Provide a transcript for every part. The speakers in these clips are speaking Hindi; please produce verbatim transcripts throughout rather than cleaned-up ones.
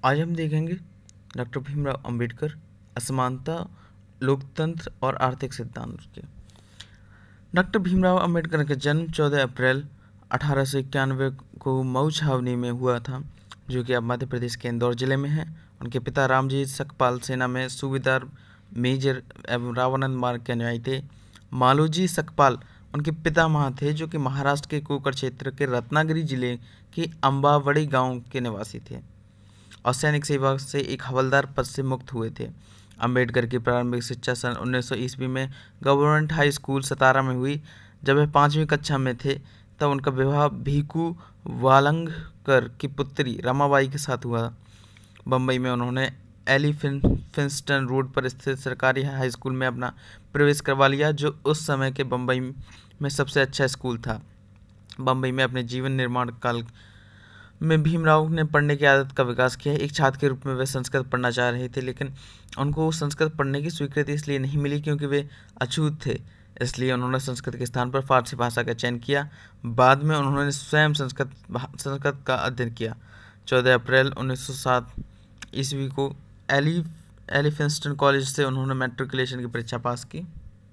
आज हम देखेंगे डॉक्टर भीमराव अंबेडकर, असमानता, लोकतंत्र और आर्थिक सिद्धांत के। डॉक्टर भीमराव अंबेडकर का जन्म चौदह अप्रैल अठारह सौ इक्यानवे को मऊ छावनी में हुआ था, जो कि अब मध्य प्रदेश के इंदौर जिले में है। उनके पिता रामजी सकपाल सेना में सूबेदार मेजर एवं रावानंद मार्ग के अनुयायी थे। मालोजी सकपाल उनके पितामह थे, जो कि महाराष्ट्र के कोकर क्षेत्र के रत्नागिरी जिले के अम्बावड़ी गांव के निवासी थे और सैनिक सेवा से एक हवलदार पद से मुक्त हुए थे। अंबेडकर की प्रारंभिक शिक्षा सन उन्नीस सौ ईस्वी में गवर्नमेंट हाई स्कूल सतारा में हुई। जब वे पाँचवीं कक्षा में थे तब उनका विवाह भीकू वालंगकर की पुत्री रमाबाई के साथ हुआ। बम्बई में उन्होंने एलिफिंस्टन रोड पर स्थित सरकारी हाई स्कूल में अपना प्रवेश करवा लिया, जो उस समय के बम्बई में सबसे अच्छा स्कूल था। बम्बई में अपने जीवन निर्माण काल में भीमराव ने पढ़ने की आदत का विकास किया। एक छात्र के रूप में वे संस्कृत पढ़ना चाह रहे थे, लेकिन उनको संस्कृत पढ़ने की स्वीकृति इसलिए नहीं मिली क्योंकि वे अछूत थे। इसलिए उन्होंने संस्कृत के स्थान पर फारसी भाषा का चयन किया। बाद में उन्होंने स्वयं संस्कृत संस्कृत का अध्ययन किया। चौदह अप्रैल उन्नीस सौ सात ईस्वी को एली एलिफिंस्टन कॉलेज से उन्होंने मैट्रिकुलेशन की परीक्षा पास की।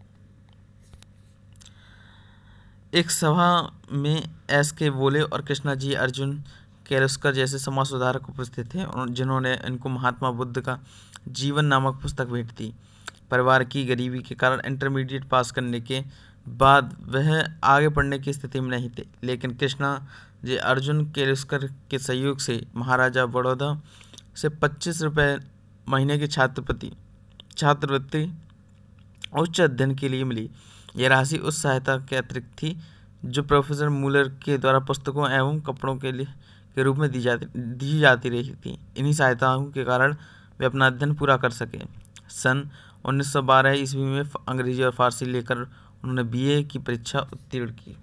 एक सभा में एस के वोले और कृष्णाजी अर्जुन केलुस्कर जैसे समाज सुधारक उपस्थित थे, जिन्होंने इनको महात्मा बुद्ध का जीवन नामक पुस्तक भेंट दी। परिवार की गरीबी के कारण इंटरमीडिएट पास करने के बाद वह आगे पढ़ने की स्थिति में नहीं थे, लेकिन कृष्णा जी अर्जुन केलुस्कर के सहयोग से महाराजा बड़ौदा से पच्चीस रुपये महीने की छात्रवृत्ति छात्रवृत्ति उच्च अध्ययन के लिए मिली। यह राशि उस सहायता के अतिरिक्त थी जो प्रोफेसर मूलर के द्वारा पुस्तकों एवं कपड़ों के लिए के रूप में दी जाती दी जाती रही थी। इन्हीं सहायताओं के कारण वे अपना अध्ययन पूरा कर सके। सन उन्नीस सौ बारह ईस्वी में अंग्रेजी और फारसी लेकर उन्होंने बीए की परीक्षा उत्तीर्ण की।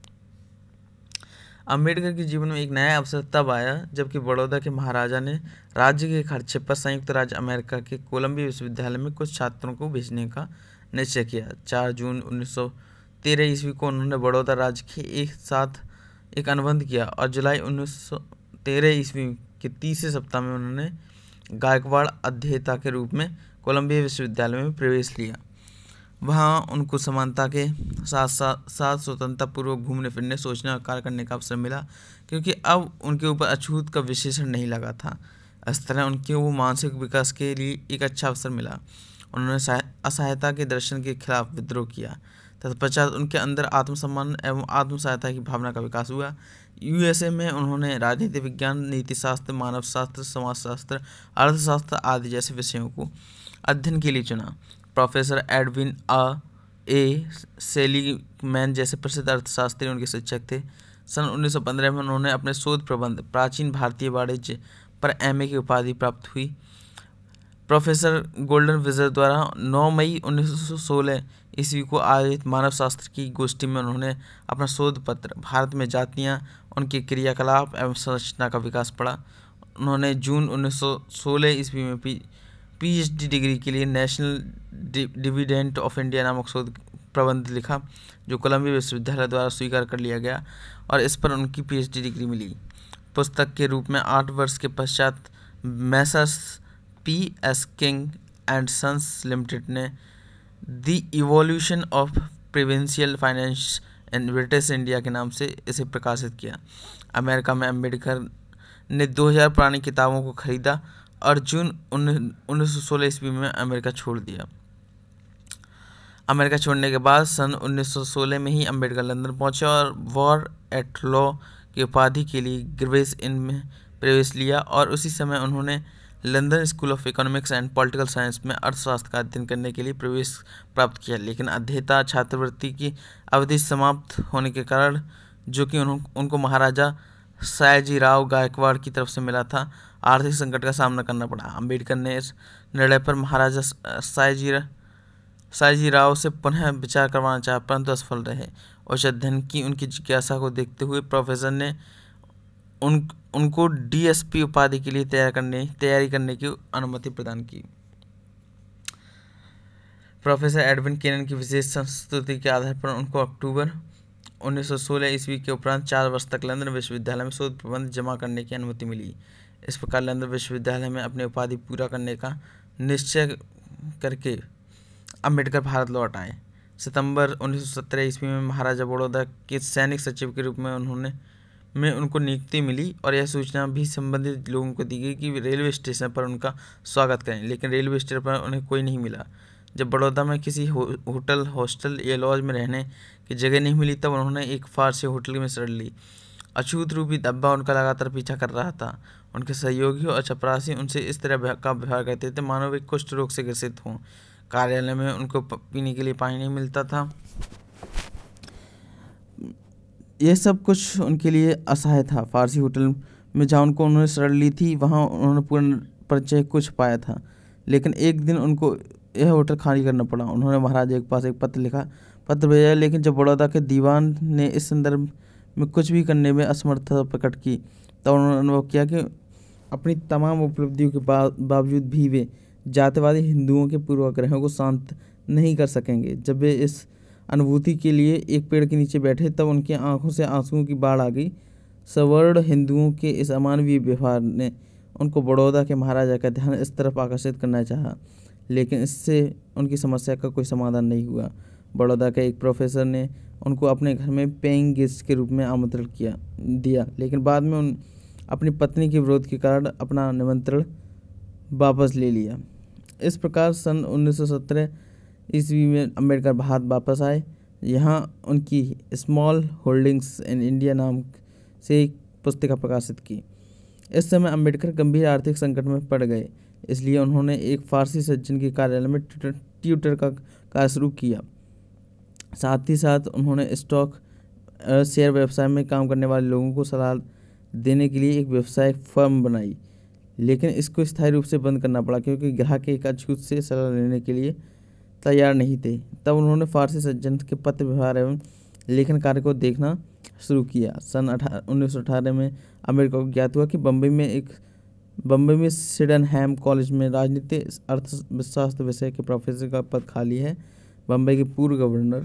अंबेडकर के जीवन में एक नया अवसर तब आया जबकि बड़ौदा के महाराजा ने राज्य के खर्चे पर संयुक्त राज्य अमेरिका के कोलंबिया विश्वविद्यालय में कुछ छात्रों को भेजने का निश्चय किया। चार जून उन्नीस सौ तेरह ईस्वी को उन्होंने बड़ौदा राज्य के एक साथ एक अनुबंध किया और जुलाई उन्नीस सौ तेरह ईस्वी के तीसरे सप्ताह में उन्होंने गायकवाड़ अध्येता के रूप में कोलंबिया विश्वविद्यालय में प्रवेश लिया। वहाँ उनको समानता के साथ साथ साथ स्वतंत्रतापूर्वक घूमने फिरने, सोचने और कार्य करने का अवसर मिला, क्योंकि अब उनके ऊपर अछूत का विशेषण नहीं लगा था। इस तरह उनके वो मानसिक विकास के लिए एक अच्छा अवसर मिला। उन्होंने असहायता के दर्शन के खिलाफ विद्रोह किया। तत्पश्चात उनके अंदर आत्मसम्मान एवं आत्म सहायता की भावना का विकास हुआ। यूएसए में उन्होंने राजनीति विज्ञान, नीतिशास्त्र, मानव शास्त्र, समाजशास्त्र, अर्थशास्त्र आदि जैसे विषयों को अध्ययन के लिए चुना। प्रोफेसर एडविन आ ए सेलीमैन जैसे प्रसिद्ध अर्थशास्त्री उनके शिक्षक थे। सन उन्नीस सौ पंद्रह में उन्होंने अपने शोध प्रबंध प्राचीन भारतीय वाणिज्य पर एमए की उपाधि प्राप्त हुई। प्रोफेसर गोल्डन विजर द्वारा नौ मई उन्नीस सौ सोलह ईस्वी को आयोजित मानव शास्त्र की गोष्ठी में उन्होंने अपना शोध पत्र भारत में जातियाँ, उनके क्रियाकलाप एवं संरचना का विकास पढ़ा। उन्होंने जून उन्नीस सौ सोलह ईस्वी में पी पीएचडी डिग्री के लिए नेशनल डिविडेंड ऑफ इंडिया नामक शोध प्रबंध लिखा, जो कोलंबिया विश्वविद्यालय द्वारा स्वीकार कर लिया गया और इस पर उनकी पीएचडी डिग्री मिली। पुस्तक के रूप में आठ वर्ष के पश्चात Messrs P S King and Sons Limited ने the evolution of provincial finance in British India के नाम से इसे प्रकाशित किया। अमेरिका में अंबेडकर ने दो हज़ार पुरानी किताबों को खरीदा और जून उन्नीस सौ सोलह ईस्वी में अमेरिका छोड़ दिया। अमेरिका छोड़ने के बाद सन उन्नीस सौ सोलह में ही अंबेडकर लंदन पहुंचे और वॉर एट लॉ की उपाधि के लिए ग्रेस इन में प्रवेश लिया और उसी समय उन्होंने London school of economics and political science में अर्थशास्त्र का अध्ययन करने के लिए प्रवेश प्राप्त किया। लेकिन अध्येता छात्रवृत्ति की अवधि समाप्त होने के कारण, जो कि उनको महाराजा सयाजीराव गायकवाड़ की तरफ से मिला था, आर्थिक संकट का सामना करना पड़ा। अंबेडकर ने इस निर्णय पर महाराजा सयाजी सयाजीराव से पुनः विचार करवाना चाहा, परंतु असफल रहे। उच्च अध्ययन की उनकी जिज्ञासा को देखते हुए प्रोफेसर ने उन उनको डीएसपी उपाधि के लिए तैयार करने तैयारी करने की अनुमति प्रदान की। प्रोफेसर एडविन केनन की विशेष संस्तुति के आधार पर उनको अक्टूबर उन्नीस सौ सोलह ईस्वी के उपरांत चार वर्ष तक लंदन विश्वविद्यालय में शोध प्रबंध जमा करने की अनुमति मिली। इस प्रकार लंदन विश्वविद्यालय में अपनी उपाधि पूरा करने का निश्चय करके अम्बेडकर भारत लौट आए। सितंबर उन्नीस सौ सत्रह ईस्वी में महाराजा बड़ौदा के सैनिक सचिव के रूप में उन्होंने में उनको नियुक्ति मिली और यह सूचना भी संबंधित लोगों को दी गई कि रेलवे स्टेशन पर उनका स्वागत करें, लेकिन रेलवे स्टेशन पर उन्हें कोई नहीं मिला। जब बड़ौदा में किसी हो, होटल हॉस्टल या लॉज में रहने की जगह नहीं मिली तब उन्होंने एक फारसी होटल में शरण ली। अछूत रूपी धब्बा उनका लगातार पीछा कर रहा था। उनके सहयोगी और चपरासी उनसे इस तरह का व्यवहार करते थे मानो वे कुष्ठ रोग से ग्रसित हों। कार्यालय में उनको पीने के लिए पानी नहीं मिलता था। यह सब कुछ उनके लिए असहाय था। फारसी होटल में जहाँ उनको उन्होंने शरण ली थी वहाँ उन्होंने पूर्ण परिचय कुछ पाया था, लेकिन एक दिन उनको यह होटल खाली करना पड़ा। उन्होंने महाराजा के पास एक पत्र लिखा पत्र भेजा, लेकिन जब बड़ौदा के दीवान ने इस संदर्भ में कुछ भी करने में असमर्थता प्रकट की तब उन्होंने अनुभव किया कि अपनी तमाम उपलब्धियों के बावजूद भी वे जातिवादी हिंदुओं के पूर्वाग्रहों को शांत नहीं कर सकेंगे। जब वे इस अनुभूति के लिए एक पेड़ के नीचे बैठे तब उनकी आंखों से आंसुओं की बाढ़ आ गई। सवर्ण हिंदुओं के इस अमानवीय व्यवहार ने उनको बड़ौदा के महाराजा का ध्यान इस तरफ आकर्षित करना चाहा, लेकिन इससे उनकी समस्या का कोई समाधान नहीं हुआ। बड़ौदा के एक प्रोफेसर ने उनको अपने घर में पेइंग गेस्ट के रूप में आमंत्रण किया दिया, लेकिन बाद में उन अपनी पत्नी के विरोध के कारण अपना निमंत्रण वापस ले लिया। इस प्रकार सन उन्नीस सौ सत्रह ईस्वी में अम्बेडकर भारत वापस आए। यहाँ उनकी स्मॉल होल्डिंग्स इन इंडिया नाम से एक पुस्तिका प्रकाशित की। इस समय अम्बेडकर गंभीर आर्थिक संकट में पड़ गए, इसलिए उन्होंने एक फारसी सज्जन के कार्यालय में ट्यूटर का कार्य शुरू किया। साथ ही साथ उन्होंने स्टॉक शेयर व्यवसाय में काम करने वाले लोगों को सलाह देने के लिए एक व्यवसायिक फर्म बनाई, लेकिन इसको स्थायी रूप से बंद करना पड़ा क्योंकि ग्राहक एक अछूत से सलाह लेने के लिए तैयार नहीं थे। तब उन्होंने फारसी सज्जन के पत्र व्यवहार एवं लेखन कार्य को देखना शुरू किया। सन उन्नीस सौ अठारह में अमेरिका को ज्ञात हुआ कि बम्बई में एक बम्बई में सिडनहैम कॉलेज में राजनीति अर्थशास्त्र विषय के प्रोफेसर का पद खाली है। बम्बई के पूर्व गवर्नर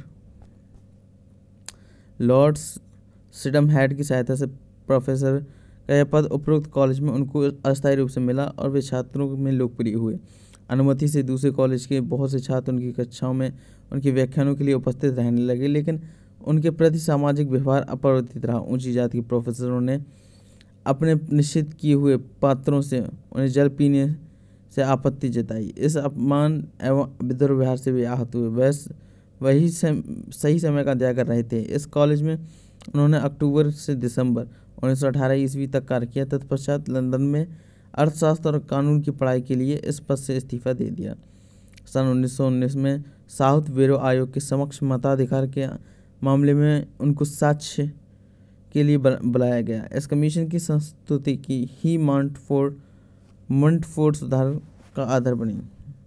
लॉर्ड सिडनहैम की सहायता से प्रोफेसर का यह पद उपरोक्त कॉलेज में उनको अस्थायी रूप से मिला और वे छात्रों में लोकप्रिय हुए। अनुमति से दूसरे कॉलेज के बहुत से छात्र उनकी कक्षाओं में उनके व्याख्यानों के लिए उपस्थित रहने लगे, लेकिन उनके प्रति सामाजिक व्यवहार अपरिवर्तित रहा। ऊंची जाति के प्रोफेसरों ने अपने निश्चित किए हुए पात्रों से उन्हें जल पीने से आपत्ति जताई। इस अपमान एवं विद्रोह व्यवहार से वे आहत हुए। वह वही सही समय का अध्ययन कर रहे थे। इस कॉलेज में उन्होंने अक्टूबर से दिसंबर उन्नीस सौ अठारह ईस्वी तक कार्य किया। तत्पश्चात लंदन में अर्थशास्त्र और कानून की पढ़ाई के लिए इस पद से इस्तीफा दे दिया। सन उन्नीस सौ उन्नीस में साउथ ब्यूरो आयोग के समक्ष मताधिकार के मामले में उनको साक्ष्य के लिए बुलाया गया। इस कमीशन की संस्तुति की ही मॉन्टफोर्ड मॉन्टफोर्ड सुधार का आधार बनी।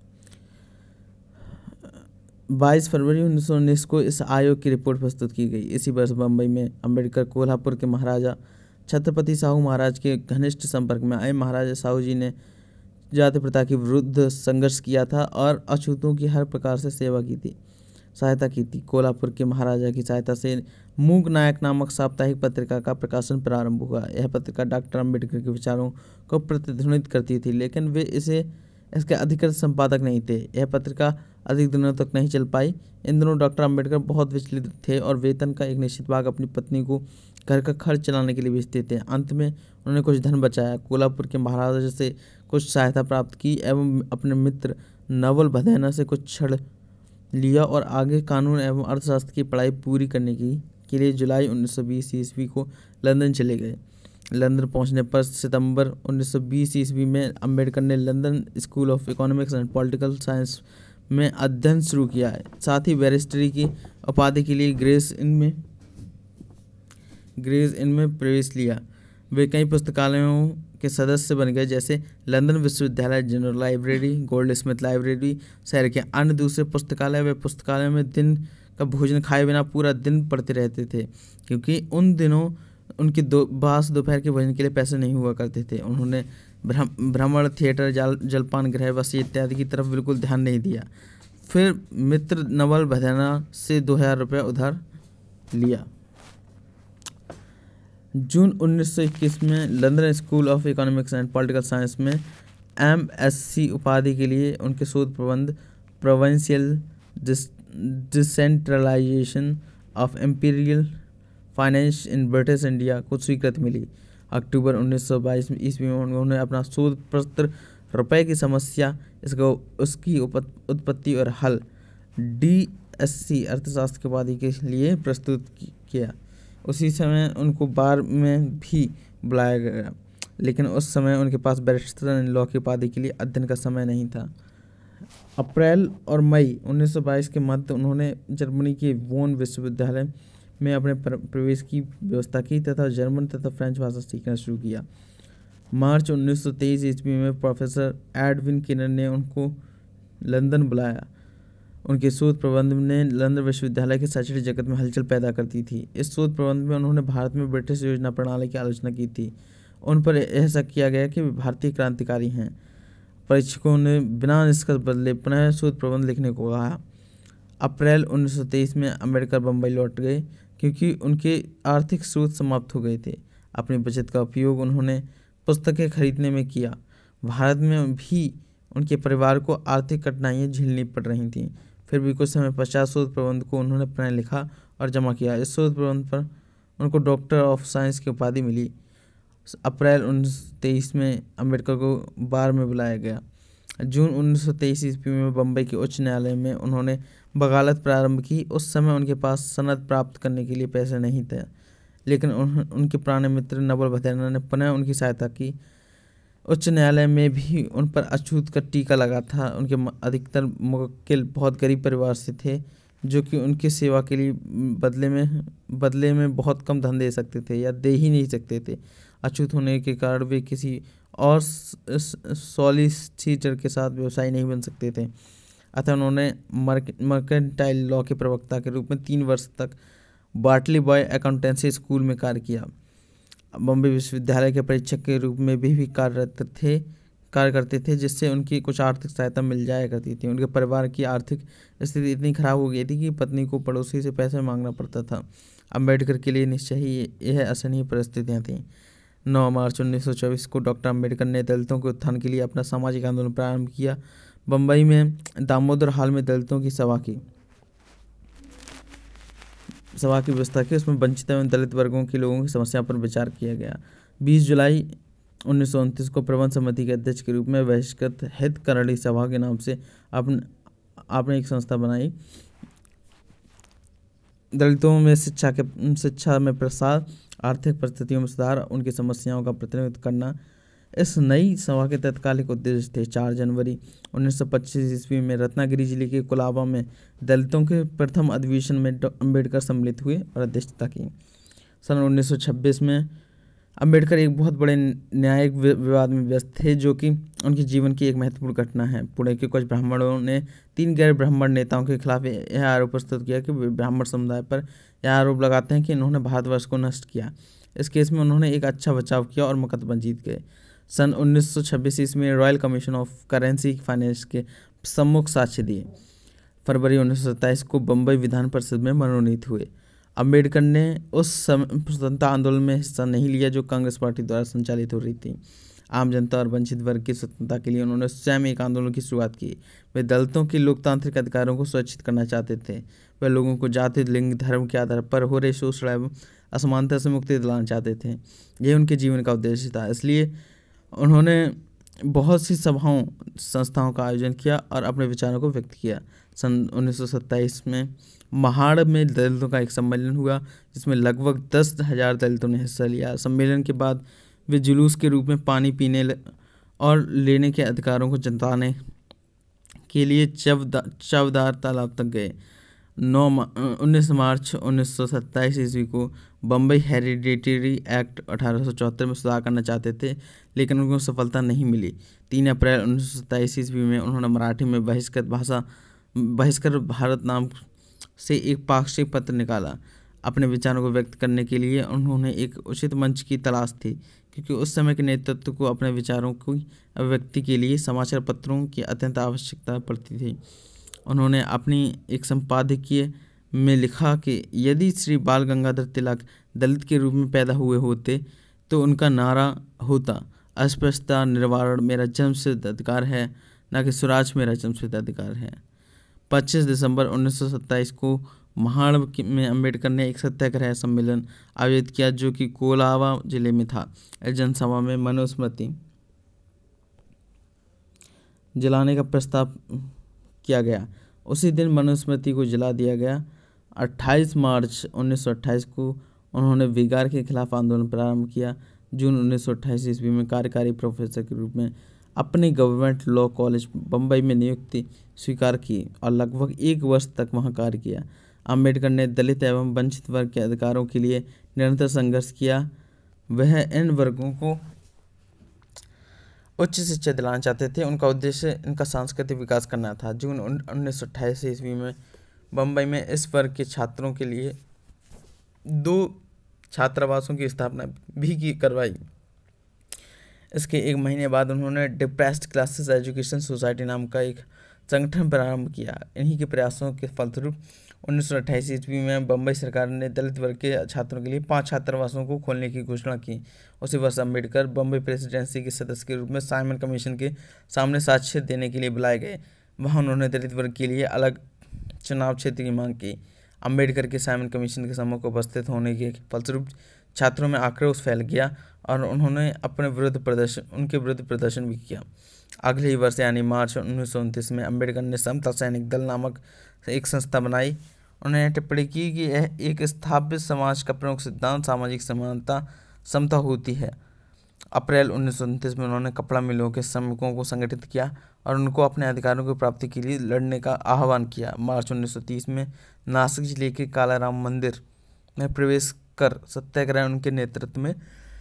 बाईस फरवरी उन्नीस सौ उन्नीस को इस आयोग की रिपोर्ट प्रस्तुत की गई। इसी वर्ष बम्बई में अम्बेडकर कोल्हापुर के महाराजा छत्रपति साहू महाराज के घनिष्ठ संपर्क में आए। महाराजा साहू जी ने जाति प्रथा के विरुद्ध संघर्ष किया था और अछूतों की हर प्रकार से सेवा की थी सहायता की थी। कोल्हापुर के महाराजा की सहायता से मूक नायक नामक साप्ताहिक पत्रिका का प्रकाशन प्रारंभ हुआ। यह पत्रिका डॉक्टर अम्बेडकर के विचारों को प्रतिध्वनित करती थी, लेकिन वे इसे इसके अधिकृत संपादक नहीं थे। यह पत्रिका अधिक दिनों तक नहीं चल पाई। इन दिनों डॉक्टर अम्बेडकर बहुत विचलित थे और वेतन का एक निश्चित भाग अपनी पत्नी को घर का खर्च चलाने के लिए भेजते थे। अंत में उन्होंने कुछ धन बचाया, कोल्हापुर के महाराजा से कुछ सहायता प्राप्त की एवं अपने मित्र नवल भदैना से कुछ छड़ लिया और आगे कानून एवं अर्थशास्त्र की पढ़ाई पूरी करने की के लिए जुलाई उन्नीस सौ बीस ईस्वी को लंदन चले गए। लंदन पहुंचने पर सितंबर उन्नीस सौ बीस ईस्वी में अम्बेडकर ने London school of economics and political science में अध्ययन शुरू किया है। साथ ही बैरिस्टरी की उपाधि के लिए ग्रेस इन में ग्रेस इन में प्रवेश लिया। वे कई पुस्तकालयों के सदस्य बन गए, जैसे लंदन विश्वविद्यालय general library, Goldsmith library, शहर के अन्य दूसरे पुस्तकालय। वे पुस्तकालय में दिन का भोजन खाए बिना पूरा दिन पढ़ते रहते थे, क्योंकि उन दिनों उनके दो बास दोपहर के भोजन के लिए पैसे नहीं हुआ करते थे। उन्होंने भ्रमण, थिएटर, जल जलपान गृह, बसी इत्यादि की तरफ बिल्कुल ध्यान नहीं दिया। फिर मित्र नवल भदैना से दो हजार रुपया उधार लिया। जून उन्नीस सौ इक्कीस में London school of economics and political science में एम एस सी उपाधि के लिए उनके शोध प्रबंध provincial decentralisation of imperial finance in British India को स्वीकृति मिली। अक्टूबर उन्नीस सौ बाईस ईस्वी में उन्होंने अपना शोध पत्र रुपए की समस्या, इसको उसकी उत्पत्ति और हल डी एस सी अर्थशास्त्र की उपाधि के लिए प्रस्तुत किया। उसी समय उनको बार में भी बुलाया गया, लेकिन उस समय उनके पास बैरिस्टर इन लॉ की उपाधि के लिए अध्ययन का समय नहीं था। अप्रैल और मई उन्नीस सौ बाईस के मध्य उन्होंने जर्मनी के बोन विश्वविद्यालय में अपने प्रवेश की व्यवस्था की तथा जर्मन तथा फ्रेंच भाषा सीखना शुरू किया। मार्च उन्नीस सौ तेईस ईस्वी में प्रोफेसर एडविन किनर ने उनको लंदन बुलाया। उनके शोध प्रबंध ने लंदन विश्वविद्यालय के शैक्षणिक जगत में हलचल पैदा करती थी। इस शोध प्रबंध में उन्होंने भारत में ब्रिटिश योजना प्रणाली की आलोचना की थी। उन पर ऐसा किया गया कि वे भारतीय क्रांतिकारी हैं। परीक्षकों ने बिना निष्कर्ष बदले पुनः शोध प्रबंध लिखने को कहा। अप्रैल उन्नीस सौ तेईस में अम्बेडकर बम्बई लौट गए क्योंकि उनके आर्थिक स्रोत समाप्त हो गए थे। अपनी बचत का उपयोग उन्होंने पुस्तकें खरीदने में किया। भारत में भी उनके परिवार को आर्थिक कठिनाइयाँ झेलनी पड़ रही थीं। फिर भी कुछ समय पश्चात शोध प्रबंध को उन्होंने पुनः लिखा और जमा किया। इस शोध प्रबंध पर उनको डॉक्टर ऑफ साइंस की उपाधि मिली। अप्रैल उन्नीस सौ तेईस में अम्बेडकर को बार में बुलाया गया। जून उन्नीस सौ तेईस ईस्वी में बम्बई के उच्च न्यायालय में उन्होंने बगालत प्रारंभ की। उस समय उनके पास सनद प्राप्त करने के लिए पैसे नहीं थे, लेकिन उन, उनके पुराने मित्र नवल भदैना ने पुनः उनकी सहायता की। उच्च न्यायालय में भी उन पर अछूत का टीका लगा था। उनके अधिकतर मुवक्किल बहुत गरीब परिवार से थे, जो कि उनकी सेवा के लिए बदले में बदले में बहुत कम धन दे सकते थे या दे ही नहीं सकते थे। अछूत होने के कारण वे किसी और सॉलिसिटर के साथ व्यवसायी नहीं बन सकते थे। अतः उन्होंने मर्केंटाइल लॉ के प्रवक्ता के रूप में तीन वर्ष तक बार्टली बॉय अकाउंटेंसी स्कूल में कार्य किया। बम्बई विश्वविद्यालय के परीक्षक के रूप में भी, भी कार्यरत थे कार्य करते थे, जिससे उनकी कुछ आर्थिक सहायता मिल जाया करती थी। उनके परिवार की आर्थिक स्थिति इतनी खराब हो गई थी कि पत्नी को पड़ोसी से पैसे मांगना पड़ता था। अम्बेडकर के लिए निश्चय ही यह असहनीय परिस्थितियाँ थीं। नौ मार्च उन्नीस सौ चौबीस को डॉक्टर अम्बेडकर ने दलितों के उत्थान के लिए अपना सामाजिक आंदोलन प्रारंभ किया। बम्बई में दामोदर हॉल में दलितों की सभा की सभा की व्यवस्था की। उसमें वंचित एवं दलित वर्गों के लोगों की समस्या पर विचार किया गया। बीस जुलाई उन्नीस सौ उनतीस को प्रबंध समिति के अध्यक्ष के रूप में बहिष्कृत हितकरणी सभा के नाम से आपने आपने एक संस्था बनाई। दलितों में शिक्षा के शिक्षा में प्रसार, आर्थिक परिस्थितियों में सुधार, उनकी समस्याओं का प्रतिनिधित्व करना इस नई सभा के तत्कालिक उद्देश्य थे। चार जनवरी उन्नीस सौ पच्चीस ईस्वी में रत्नागिरी जिले के कोलाबा में दलितों के प्रथम अधिवेशन में अम्बेडकर सम्मिलित हुए और अध्यक्षता की। सन उन्नीस सौ छब्बीस में अम्बेडकर एक बहुत बड़े न्यायिक विवाद में व्यस्त थे, जो कि उनके जीवन की एक महत्वपूर्ण घटना है। पुणे के कुछ ब्राह्मणों ने तीन गैर ब्राह्मण नेताओं के खिलाफ यह आरोप प्रस्तुत किया कि वे ब्राह्मण समुदाय पर यह आरोप लगाते हैं कि इन्होंने भारतवर्ष को नष्ट किया। इस केस में उन्होंने एक अच्छा बचाव किया और मुकदमा जीत गए। सन उन्नीस सौ छब्बीस ईस्वी में royal commission of currency finance के सम्मुख साक्ष्य दिए। फरवरी उन्नीस सौ सत्ताईस को बम्बई विधान परिषद में मनोनीत हुए। अम्बेडकर ने उस समय स्वतंत्रता आंदोलन में हिस्सा नहीं लिया जो कांग्रेस पार्टी द्वारा संचालित हो रही थी। आम जनता और वंचित वर्ग की स्वतंत्रता के लिए उन्होंने स्वयं एक आंदोलन की शुरुआत की। वे दलितों के लोकतांत्रिक अधिकारों को सुरक्षित करना चाहते थे। वे लोगों को जाति, लिंग, धर्म के आधार पर हो रहे शोषण एवं असमानता से मुक्ति दिलाना चाहते थे। यह उनके जीवन का उद्देश्य था। इसलिए उन्होंने बहुत सी सभाओं संस्थाओं का आयोजन किया और अपने विचारों को व्यक्त किया। सन उन्नीस सौ सत्ताईस में महाड़ में दलितों का एक सम्मेलन हुआ, जिसमें लगभग दस हजार दलितों ने हिस्सा लिया। सम्मेलन के बाद वे जुलूस के रूप में पानी पीने और लेने के अधिकारों को जताने के लिए चवदा चवदार तालाब तक गए। नौ उन्नीस मार्च उन्नीस सौ सत्ताईस ईस्वी को बम्बई हेरिडेटरी एक्ट अठारह सौ चौहत्तर में सुधार करना चाहते थे, लेकिन उनको सफलता नहीं मिली। तीन अप्रैल उन्नीस सौ सत्ताईस ईस्वी में उन्होंने मराठी में बहिष्कृत भाषा बहिष्कृत भारत नाम से एक पाक्षिक पत्र निकाला। अपने विचारों को व्यक्त करने के लिए उन्होंने एक उचित मंच की तलाश थी, क्योंकि उस समय के नेतृत्व को अपने विचारों की अभिव्यक्ति के लिए समाचार पत्रों की अत्यंत आवश्यकता पड़ती थी। उन्होंने अपनी एक संपादकीय में लिखा कि यदि श्री बाल गंगाधर तिलक दलित के रूप में पैदा हुए होते तो उनका नारा होता, अस्पृश्यता निवारण मेरा जन्मसिद्ध अधिकार है, न कि स्वराज मेरा जन्मसिद्ध अधिकार है। पच्चीस दिसंबर उन्नीस सौ सत्ताईस को महाड़ में अंबेडकर ने एक सत्याग्रह सम्मेलन आयोजित किया जो कि कोलाबा जिले में था। इस जनसभा में मनुस्मृति जलाने का प्रस्ताव किया गया। उसी दिन मनुस्मृति को जला दिया गया। अट्ठाईस मार्च उन्नीस सौ अट्ठाईस को उन्होंने विगार के खिलाफ आंदोलन प्रारंभ किया। जून उन्नीस सौ अट्ठाईस ईस्वी में कार्यकारी प्रोफेसर के रूप में अपनी गवर्नमेंट लॉ कॉलेज बम्बई में नियुक्ति स्वीकार की और लगभग एक वर्ष तक वहां कार्य किया। अंबेडकर ने दलित एवं वंचित वर्ग के अधिकारों के लिए निरंतर संघर्ष किया। वह इन वर्गों को उच्च शिक्षा दिलाना चाहते थे। उनका उद्देश्य इनका सांस्कृतिक विकास करना था। जून उन्नीस सौ अट्ठाईस ईस्वी में बम्बई में इस वर्ग के छात्रों के लिए दो छात्रावासों की स्थापना भी की करवाई। इसके एक महीने बाद उन्होंने डिप्रेस्ड क्लासेस एजुकेशन सोसाइटी नाम का एक संगठन प्रारंभ किया। इन्हीं के प्रयासों के फलस्वरूप उन्नीस सौ अट्ठाईस ईस्वी में बम्बई सरकार ने दलित वर्ग के छात्रों के लिए पांच छात्रावासों को खोलने की घोषणा की। उसी वर्ष अंबेडकर बम्बई प्रेसिडेंसी के सदस्य के रूप में साइमन कमीशन के सामने साक्ष्य देने के लिए बुलाए गए। वहां उन्होंने दलित वर्ग के लिए अलग चुनाव क्षेत्र की मांग की। अंबेडकर के साइमन कमीशन के सम्मुख उपस्थित होने के फलस्वरूप छात्रों में आक्रोश फैल गया और उन्होंने अपने विरुद्ध प्रदर्शन उनके विरुद्ध प्रदर्शन भी किया। अगले ही वर्ष यानी मार्च उन्नीस सौ उनतीस में अंबेडकर ने समता सैनिक दल नामक एक संस्था बनाई। उन्होंने टिप्पणी की कि यह एक स्थापित समाज का प्रमुख सिद्धांत सामाजिक समानता समता होती है। अप्रैल उन्नीस सौ उनतीस में उन्होंने कपड़ा मिलों के श्रमिकों को संगठित किया और उनको अपने अधिकारों की प्राप्ति के लिए लड़ने का आह्वान किया। मार्च उन्नीस सौ तीस में नासिक जिले के कालाराम मंदिर में प्रवेश कर सत्याग्रह उनके नेतृत्व में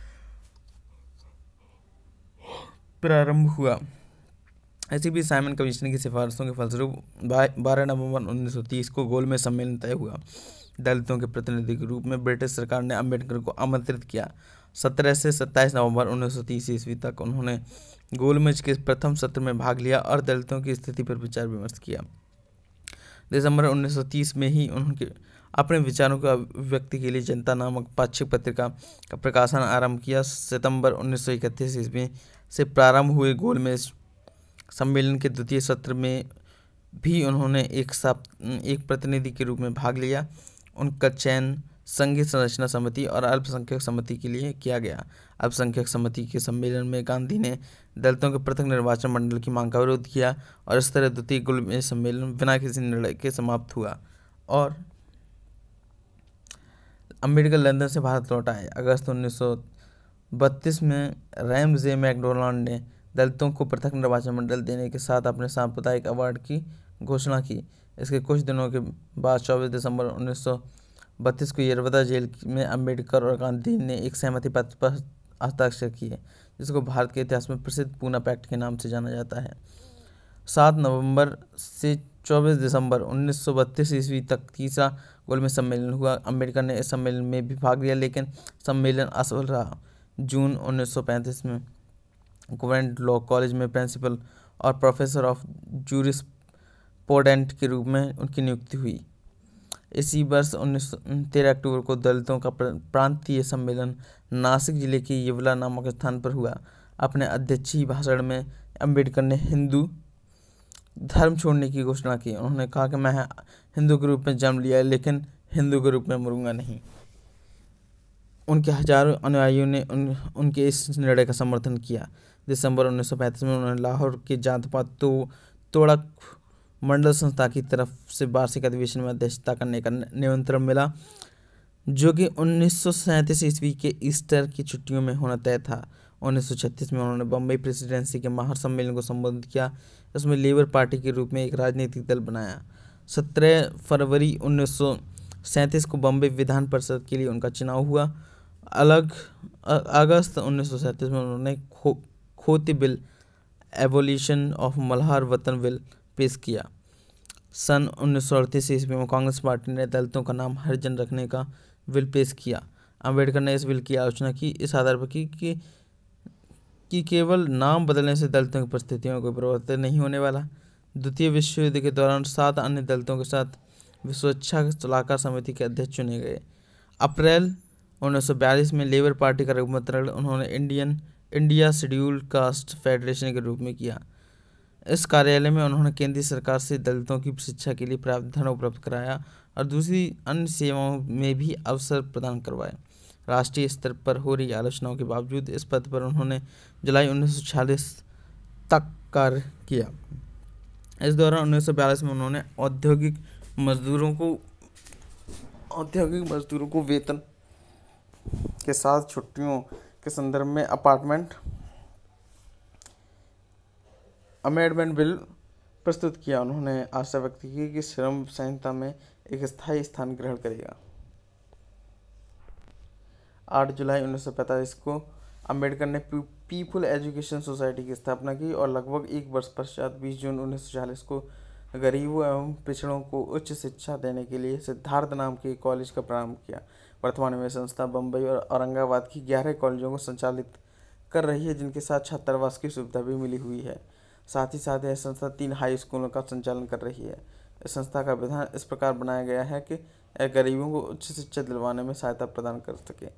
प्रारंभ हुआ। ऐसी भी साइमन कमीशन की सिफारिशों के फलस्वरूप बारह नवंबर उन्नीस सौ तीस को गोल में सम्मेलन तय हुआ। दलितों के प्रतिनिधि के रूप में ब्रिटिश सरकार ने अंबेडकर को आमंत्रित किया। सत्रह से सत्ताईस नवंबर उन्नीस सौ तीस ईस्वी तक उन्होंने गोलमेज के प्रथम सत्र में भाग लिया और दलितों की स्थिति पर विचार विमर्श किया। दिसंबर उन्नीस सौ तीस में ही उन्होंने अपने विचारों की अभिव्यक्ति के लिए जनता नामक पाक्षिक पत्रिका का प्रकाशन आरंभ किया। सितंबर उन्नीस सौ इकतीस ईस्वी से प्रारंभ हुए गोलमेज सम्मेलन के द्वितीय सत्र में भी उन्होंने एक एक प्रतिनिधि के रूप में भाग लिया। उनका चयन संघीय संरचना समिति और अल्पसंख्यक समिति के लिए किया गया। अल्पसंख्यक समिति के सम्मेलन में गांधी ने दलितों के पृथक निर्वाचन मंडल की मांग का विरोध किया और इस तरह द्वितीय गोलमेज सम्मेलन बिना किसी निर्णय के समाप्त हुआ और अंबेडकर लंदन से भारत लौट आए। अगस्त उन्नीस सौ बत्तीस में रैम जे मैकडोनाल्ड ने दलितों को पृथक निर्वाचन मंडल देने के साथ अपने सांप्रदायिक अवार्ड की घोषणा की। इसके कुछ दिनों के बाद चौबीस दिसंबर उन्नीस सौ बत्तीस को यरवदा जेल में अंबेडकर और गांधी ने एक सहमति पत्र पर हस्ताक्षर किए, जिसको भारत के इतिहास में प्रसिद्ध पूना पैक्ट के नाम से जाना जाता है। सात नवंबर से चौबीस दिसंबर उन्नीस सौ बत्तीस ईस्वी तक तीसरा गोलमेज सम्मेलन हुआ। अंबेडकर ने इस सम्मेलन में भी भाग लिया, लेकिन सम्मेलन असफल रहा। जून उन्नीस सौ पैंतीस में गवर्नमेंट लॉ कॉलेज में प्रिंसिपल और प्रोफेसर ऑफ जूरिस्प्रूडेंस के रूप में उनकी नियुक्ति हुई। इसी वर्ष उन्नीस तेरह अक्टूबर को दलितों का प्रांतीय सम्मेलन नासिक जिले के येवला नामक स्थान पर हुआ। अपने अध्यक्षीय भाषण में अंबेडकर ने हिंदू धर्म छोड़ने की घोषणा की। उन्होंने कहा कि मैं हिंदू के रूप में जन्म लिया, लेकिन हिंदू के रूप में मरूंगा नहीं। उनके हजारों अनुयायियों ने उन, उनके इस निर्णय का समर्थन किया। दिसंबर उन्नीस सौ पैंतीस में उन्हें लाहौर के जात पात तो तोड़क मंडल संस्था की तरफ से वार्षिक अधिवेशन में अध्यक्षता करने का निमंत्रण मिला, जो कि उन्नीस सौ सैंतीस ईस्वी के ईस्टर की छुट्टियों में होना तय था। उन्नीस सौ छत्तीस में उन्होंने बम्बई प्रेसिडेंसी के महासम्मेलन को संबोधित किया। इसमें लेबर पार्टी के रूप में एक राजनीतिक दल बनाया। सत्रह फरवरी उन्नीस सौ सैंतीस को बम्बई विधान परिषद के लिए उनका चुनाव हुआ। अलग अगस्त उन्नीस सौ सैंतीस में उन्होंने खो खोती बिल एबोलिशन ऑफ मल्हार वतन बिल पेश किया। सन उन्नीस सौ अड़तीस ईस्वी में कांग्रेस पार्टी ने दलितों का नाम हरिजन रखने का बिल पेश किया। अंबेडकर ने इस बिल की आलोचना की, इस आधार पर की कि, कि केवल नाम बदलने से दलितों की परिस्थितियों को परिवर्तन नहीं होने वाला। द्वितीय विश्व युद्ध के दौरान सात अन्य दलितों के साथ विश्व शिक्षा सलाहकार समिति के अध्यक्ष चुने गए। अप्रैल उन्नीस सौ बयालीस में लेबर पार्टी का रंगमंत्रण उन्होंने Indian India scheduled caste federation के रूप में किया। इस कार्यालय में उन्होंने केंद्रीय सरकार से दलितों की शिक्षा के लिए पर्याप्त धन उपलब्ध कराया और दूसरी अन्य सेवाओं में भी अवसर प्रदान करवाए। राष्ट्रीय स्तर पर हो रही आलोचनाओं के बावजूद इस पद पर उन्होंने जुलाई उन्नीस सौ छियालीस तक कार्य किया। इस दौरान उन्नीस सौ बयालीस में उन्होंने औद्योगिक मजदूरों को औद्योगिक मजदूरों को वेतन के साथ छुट्टियों के संदर्भ में अपार्टमेंट अमेंडमेंट बिल प्रस्तुत किया। उन्होंने आशा व्यक्त की कि श्रम संहिता में एक स्थायी स्थान ग्रहण करेगा। आठ जुलाई उन्नीस सौ पैंतालीस को अंबेडकर ने पीपल एजुकेशन सोसाइटी की स्थापना की और लगभग एक वर्ष पश्चात बीस जून उन्नीस सौ छियालीस को गरीबों एवं पिछड़ों को उच्च शिक्षा देने के लिए सिद्धार्थ नाम के कॉलेज का प्रारंभ किया। वर्तमान में संस्था बम्बई और औरंगाबाद की ग्यारह कॉलेजों को संचालित कर रही है, जिनके साथ छात्रावास की सुविधा भी मिली हुई है। साथ ही साथ यह संस्था तीन हाई स्कूलों का संचालन कर रही है। इस संस्था का विधान इस प्रकार बनाया गया है कि यह गरीबों को उच्च शिक्षा दिलवाने में सहायता प्रदान कर सके।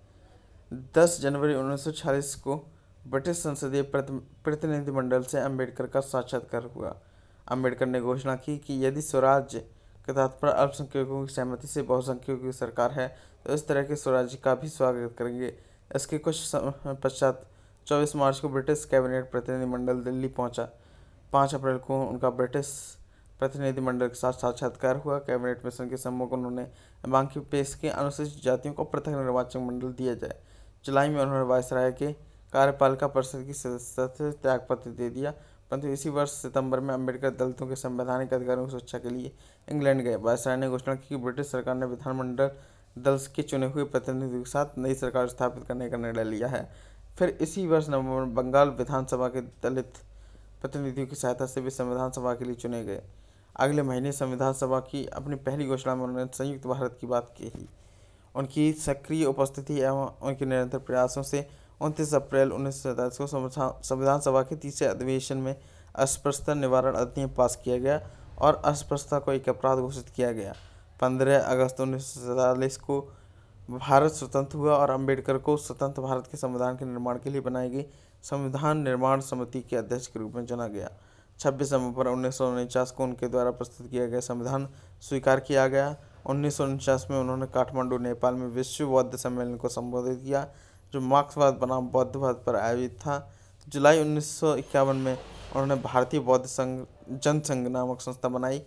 दस जनवरी उन्नीस सौ छियालीस को ब्रिटिश संसदीय प्रतिनिधिमंडल से अंबेडकर का साक्षात्कार हुआ। अंबेडकर ने घोषणा की कि यदि स्वराज्य के तात्पर्य अल्पसंख्यकों की सहमति से बहुसंख्यकों की सरकार है तो इस तरह के स्वराज्य का भी स्वागत करेंगे। इसके कुछ पश्चात चौबीस मार्च को ब्रिटिश कैबिनेट प्रतिनिधिमंडल दिल्ली पहुंचा। पाँच अप्रैल को उनका ब्रिटिश प्रतिनिधिमंडल के साथ साक्षात्कार हुआ। कैबिनेट मिशन के सम्मुख उन्होंने मांग की पेश की अनुसूचित जातियों को पृथक निर्वाचन मंडल दिया जाए। जुलाई में उन्होंने वायसराय के कार्यपालिका परिषद की सदस्यता से त्यागपत्र दे दिया, परंतु इसी वर्ष सितंबर में अंबेडकर दलितों के संवैधानिक अधिकारों की सुरक्षा के लिए इंग्लैंड गए। वायसराय ने घोषणा की कि ब्रिटिश सरकार ने विधानमंडल दल के चुने हुए प्रतिनिधियों के साथ नई सरकार स्थापित करने का निर्णय लिया है। फिर इसी वर्ष नवंबर में बंगाल विधानसभा के दलित प्रतिनिधियों की सहायता से भी संविधान सभा के लिए चुने गए। अगले महीने संविधान सभा की अपनी पहली घोषणा में उन्होंने संयुक्त भारत की बात की। उनकी सक्रिय उपस्थिति एवं उनके निरंतर प्रयासों से उनतीस अप्रैल उन्नीस सौ सैंतालीस को संविधान सभा के तीसरे अधिवेशन में अस्पृश्यता निवारण अधिनियम पास किया गया और अस्पृश्यता को एक अपराध घोषित किया गया। पंद्रह अगस्त उन्नीस सौ सैंतालीस को भारत स्वतंत्र हुआ और अंबेडकर को स्वतंत्र भारत के संविधान के निर्माण के लिए बनाई गई संविधान निर्माण समिति के अध्यक्ष के रूप में चुना गया। छब्बीस नवंबर उन्नीस सौ उनचास को उनके द्वारा प्रस्तुत किया गया संविधान स्वीकार किया गया। उन्नीस सौ उनचास में उन्होंने काठमांडू नेपाल में विश्व बौद्ध सम्मेलन को संबोधित किया, जो मार्क्सवाद बनाम बौद्धवाद पर आयोजित था। जुलाई उन्नीस सौ इक्यावन में उन्होंने भारतीय बौद्ध संघ जनसंघ नामक संस्था बनाई।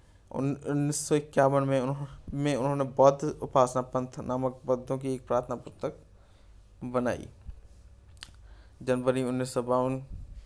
उन्नीस सौ इक्यावन में में उन्होंने बौद्ध उपासना पंथ नामक बौद्धों की एक प्रार्थना पुस्तक बनाई। जनवरी उन्नीस सौ बावन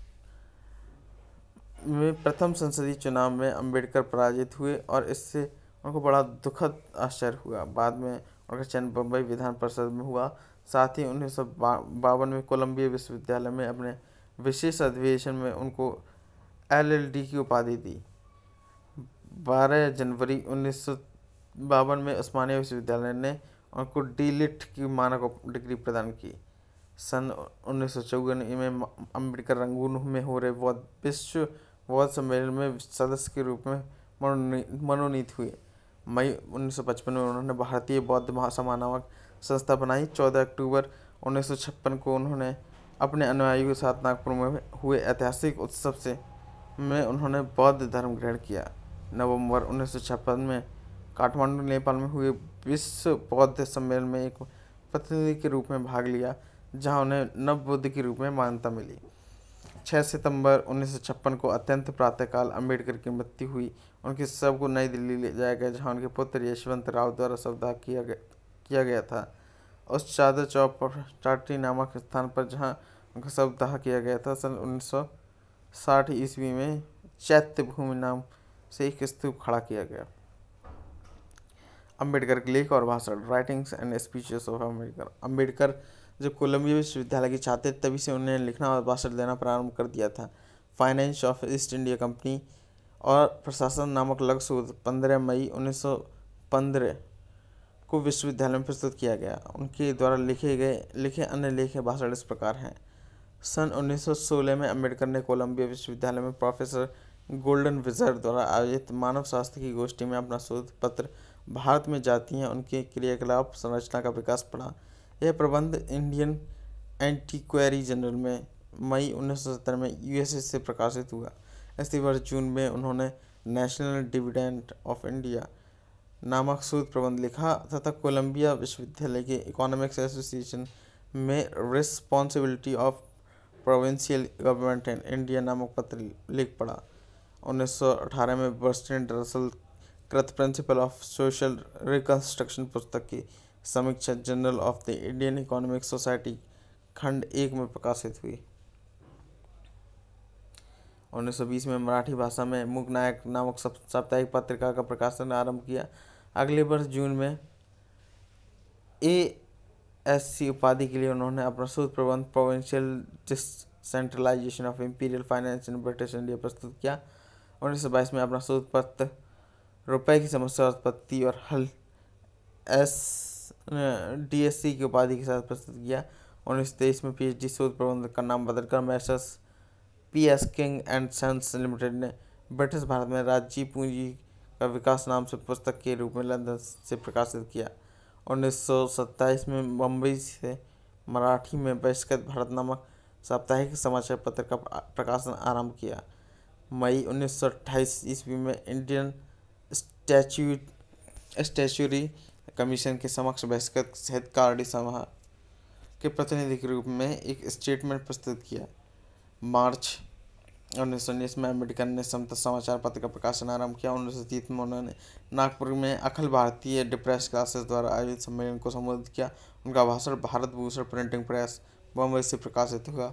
में प्रथम संसदीय चुनाव में अंबेडकर पराजित हुए और इससे उनको बड़ा दुखद आश्चर्य हुआ। बाद में उनका चयन बम्बई विधान परिषद में हुआ। साथ ही उन्नीस सौ बावन में कोलंबिया विश्वविद्यालय में अपने विशेष अधिवेशन में उनको एल एल डी की उपाधि दी। बारह जनवरी उन्नीस सौ बावन में उस्मानिया विश्वविद्यालय ने उनको डी लिट की मानक डिग्री प्रदान की। सन उन्नीस सौ चौवन में अंबेडकर रंगून में हो रहे बौद्ध विश्व बौद्ध सम्मेलन में सदस्य के रूप में मनोनीत हुए। मई उन्नीस सौ पचपन में उन्होंने भारतीय बौद्ध महासभा नामक संस्था बनाई। चौदह अक्टूबर उन्नीस सौ छप्पन को उन्होंने अपने अनुयायियों के साथ नागपुर में हुए ऐतिहासिक उत्सव से में उन्होंने बौद्ध धर्म ग्रहण किया। नवंबर उन्नीस सौ छप्पन में काठमांडू नेपाल में हुए विश्व बौद्ध सम्मेलन में एक प्रतिनिधि के रूप में भाग लिया, जहां उन्हें नव बुद्ध के रूप में मान्यता मिली। छह सितंबर उन्नीस सौ छप्पन को अत्यंत प्रातःकाल अंबेडकर की मृत्यु हुई। उनके शव को नई दिल्ली ले जाया गया, जहां उनके पुत्र यशवंत राव द्वारा शवदाह किया गया किया गया था। उस चादर चौक पर टाटी नामक स्थान पर जहां उनका शवदाह किया गया था, सन उन्नीस सौ साठ ईस्वी में चैत्य भूमि नाम से एक स्तूप खड़ा किया गया। अंबेडकर के लेख और भाषण, writings and speeches of Ambedkar. Ambedkar जब कोलंबिया विश्वविद्यालय के छात्र तभी से उन्हें लिखना और भाषण देना प्रारंभ कर दिया था। Finance of East India Company और प्रशासन नामक लघु शोध पंद्रह मई उन्नीस सौ पंद्रह को विश्वविद्यालय में प्रस्तुत किया गया। उनके द्वारा लिखे गए लिखे अन्य लेख भाषण इस प्रकार हैं। सन उन्नीस सौ सोलह में अंबेडकर ने कोलंबिया विश्वविद्यालय में प्रोफेसर गोल्डन विजर द्वारा आयोजित मानव शास्त्र की गोष्ठी में अपना शोध पत्र भारत में जातियाँ उनके क्रियाकलाप संरचना का विकास पढ़ा। यह प्रबंध इंडियन एंटीक्वेरी जर्नल में मई उन्नीस सौ सत्तर में यूएसए से प्रकाशित हुआ। इसी वर्ष जून में उन्होंने नेशनल डिविडेंड ऑफ इंडिया नामक शोध प्रबंध लिखा तथा कोलंबिया विश्वविद्यालय के इकोनॉमिक्स एसोसिएशन में responsibility of provincial government in India नामक पत्र लिख पढ़ा। उन्नीस सौ अठारह में बर्ट्रैंड रसल कृत प्रिंसिपल ऑफ सोशल रिकंस्ट्रक्शन पुस्तक की समीक्षा journal of the Indian economic society खंड एक में प्रकाशित हुई। उन्नीस सौ बीस में मराठी भाषा में मूक नायक नामक साप्ताहिक पत्रिका का प्रकाशन आरंभ किया। अगले वर्ष जून में ए एस सी उपाधि के लिए उन्होंने अपना शोध प्रबंध provincial decentralisation of imperial finance in British India प्रस्तुत किया। उन्नीस सौ बाईस में अपना शोध पत्र रुपए की समस्या उत्पत्ति और हल एस डी एस सी की उपाधि के साथ प्रस्तुत किया। उन्नीस सौ तेईस में पीएचडी शोध प्रबंध का नाम बदलकर Messrs P S King and Sons Limited ने ब्रिटिश भारत में राज्य पूंजी का विकास नाम से पुस्तक के रूप में लंदन से प्रकाशित किया। उन्नीस सौ सत्ताईस में बम्बई से मराठी में बहिष्कृत भारत नामक साप्ताहिक समाचार पत्र का प्रकाशन आरंभ किया। मई उन्नीस सौ अट्ठाईस ईस्वी में इंडियन स्टैच्यू स्टैच्यूरी कमीशन के समक्ष बहिष्कृत हितकारी सभा के प्रतिनिधि के रूप में एक स्टेटमेंट प्रस्तुत किया। मार्च उन्नीस सौ उन्नीस में अम्बेडकर ने समता समाचार पत्र का प्रकाशन आरंभ किया। उन्नीस सौ तीस में उन्होंने नागपुर में अखिल भारतीय डिप्रेस क्लासेस द्वारा आयोजित सम्मेलन को संबोधित किया। उनका भाषण भारत भूषण प्रिंटिंग प्रेस बम्बई से प्रकाशित हुआ।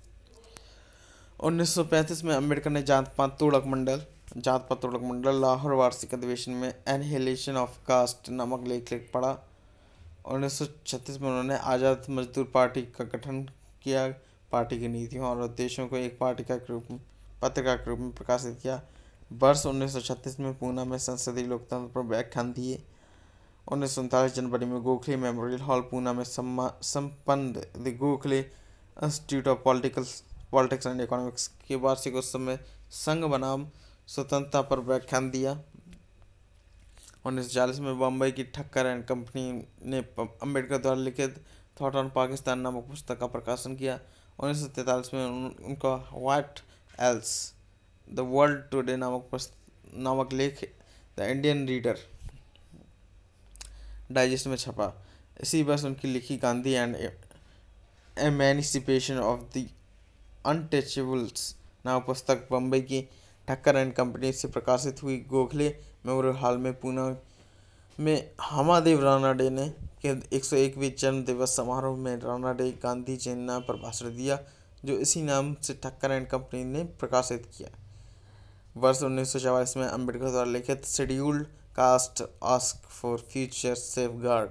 उन्नीस सौ पैंतीस में अम्बेडकर ने जात पात तोड़क मंडल जात पात तोड़क मंडल लाहौर वार्षिक अधिवेशन में एनहिलेशन ऑफ कास्ट नामक लेख लिख पढ़ा। उन्नीस सौ छत्तीस में उन्होंने आज़ाद मजदूर पार्टी का गठन किया। पार्टी की नीतियों और उद्देश्यों को एक पार्टिका के रूप में पत्रिका के रूप में प्रकाशित किया। वर्ष उन्नीस सौ छत्तीस में पूना में संसदीय लोकतंत्र पर व्याख्यान दिए। उन्नीस सौ उनतालीस जनवरी में गोखले मेमोरियल हॉल पूना में संपन्न the Gokhale institute of political politics and economics के वार्षिक उत्सव में संघ बनाम स्वतंत्रता पर व्याख्यान दिया। उन्नीस सौ चालीस में बम्बई की ठक्कर एंड कंपनी ने अम्बेडकर द्वारा लिखित थॉट ऑन पाकिस्तान नामक पुस्तक का प्रकाशन किया। उन्नीस सौ तैंतालीस में उन, उनका what else the world today नामक नामक लेख द इंडियन रीडर डाइजेस्ट में छपा। इसी वर्ष उनकी लिखी Gandhi and emancipation of the untouchables नामक पुस्तक बम्बई की ठक्कर एंड कंपनी से प्रकाशित हुई। गोखले मेमोरियल हॉल में पूना में हमादेव रानाडे ने के एक सौ एकवीं जन्म दिवस समारोह में रानाडे गांधी जयंती पर भाषण दिया, जो इसी नाम से ठक्कर एंड कंपनी ने प्रकाशित किया। वर्ष उन्नीस सौ चवालीस में अम्बेडकर द्वारा लिखित scheduled caste ask for future safeguard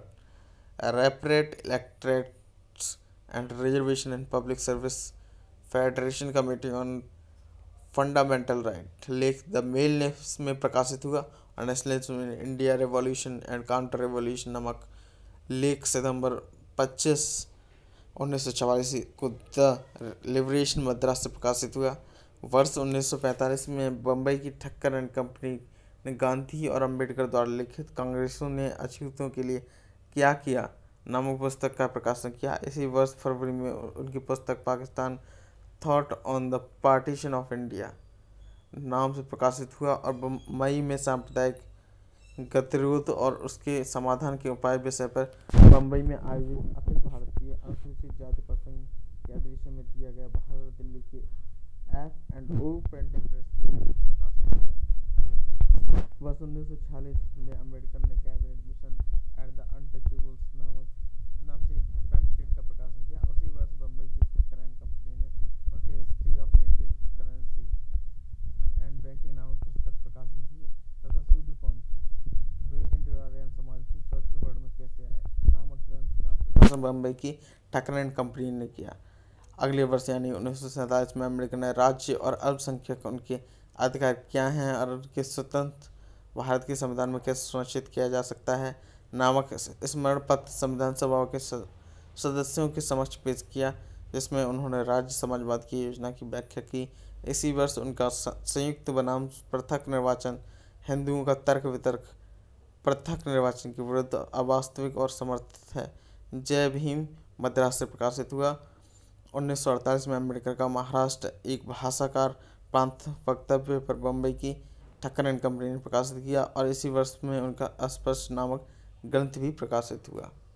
separate electorates and reservation in public service federation committee on fundamental right लेख द मेल में प्रकाशित हुआ और nationalism in India revolution and counter revolution नामक लेख सितंबर पच्चीस उन्नीस सौ चवालीस को द लिबरेशन मद्रास से प्रकाशित हुआ। वर्ष उन्नीस सौ पैंतालीस में बम्बई की ठक्कर एंड कंपनी ने गांधी और अंबेडकर द्वारा लिखित कांग्रेसों ने अछूतों के लिए क्या किया नामक पुस्तक का प्रकाशन किया। इसी वर्ष फरवरी में उनकी पुस्तक Pakistan thought on the partition of India नाम से प्रकाशित हुआ और मई में सांप्रदायिक गतिरोध और उसके समाधान के उपाय विषय पर बम्बई में आयोजित अखिल भारतीय अनुसूचित जाति प्रसंग के अधिवेशन में दिया गया बाहर दिल्ली के F and O printing press प्रकाशित किया। वर्ष उन्नीस सौ छियालीस में अम्बेडकर ने cabinet mission at the untouchables नामक नाम से एक पैम्फलेट का प्रकाशन किया। उसी वर्ष बम्बई की ठक्कर एंड कंपनी ने उनके history of Indian currency and banking नामक पुस्तक प्रकाशित की तथा शूद्र कौन थे, वे इंडो आर्यन समाज के चौथे वर्ग में कैसे आए नामक ग्रंथ का प्रकाशन बम्बई की ठक्कर एंड कंपनी ने किया। अगले वर्ष यानी उन्नीस सौ सैंतालीस में अम्बेडकर ने राज्य और अल्पसंख्यक उनके अधिकार क्या हैं और उनके स्वतंत्र भारत के संविधान में कैसे सुनिश्चित किया जा सकता है नामक स्मरण पत्र संविधान सभा के सदस्यों के समक्ष पेश किया, जिसमें उन्होंने राज्य समाजवाद की योजना की व्याख्या की। इसी वर्ष उनका संयुक्त बनाम पृथक निर्वाचन, हिंदुओं का तर्क वितर्क पृथक निर्वाचन के विरुद्ध अवास्तविक और समर्थित है। जय भीम मद्रास से प्रकाशित हुआ। उन्नीस सौ अड़तालीस में अम्बेडकर का महाराष्ट्र एक भाषाकार प्रांत वक्तव्य पर बम्बई की ठक्कर एंड कंपनी ने प्रकाशित किया और इसी वर्ष में उनका अस्पष्ट नामक ग्रंथ भी प्रकाशित हुआ।